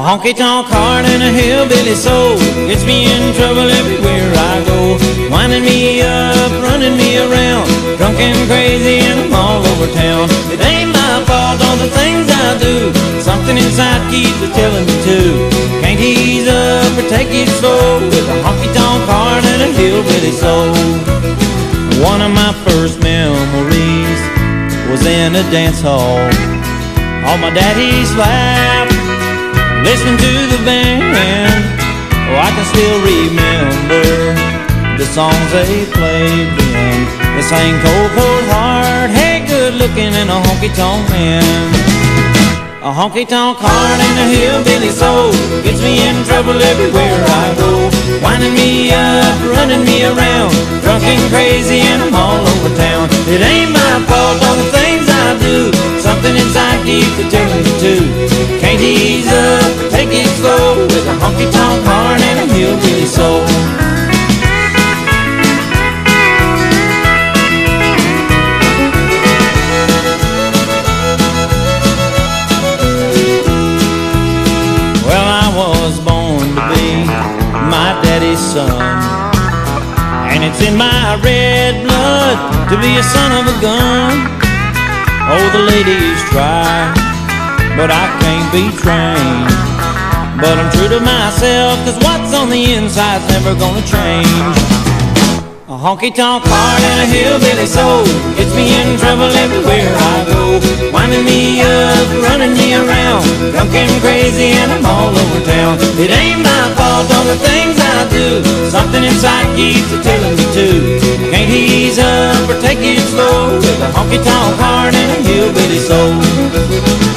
honky-tonk heart and a hillbilly soul gets me in trouble everywhere I go. Winding me up, running me around, drunk and crazy and I'm all over town. It ain't my fault, all the things I do, something inside keeps telling me to. Can't ease up or take it slow with a honky-tonk heart and a hillbilly soul. One of my first memories was in a dance hall on my daddy's lap, listening to the band. Oh, I can still remember the songs they played then. They sang Cold, Cold Heart, Hey Good Looking, and a honky-tonk man. A honky-tonk heart and a hillbilly soul gets me in trouble everywhere I go. Winding me up, running me around, drunk and crazy and I'm all over town. It ain't my fault, all the things I do, something inside keeps telling me to. Can't ease up, take it slow with a honky-tonk heart and a hillbilly soul. Well, I was born to be my daddy's son, and it's in my red blood to be a son of a gun. Oh, the ladies try, but I can't be trained. But I'm true to myself, 'cause what's on the inside's never gonna change. A honky-tonk heart and a hillbilly soul gets me in trouble everywhere I go. Winding me up, running me around, drunk and crazy and I'm all over town. It ain't my fault, all the things I do, something inside keeps telling me to. Can't ease up or take it slow with a honky-tonk heart and a hillbilly soul.